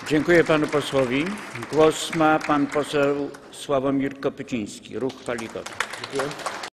Dziękuję panu posłowi. Głos ma pan poseł Sławomir Kopyciński, Ruch Paliwowy. Dziękuję.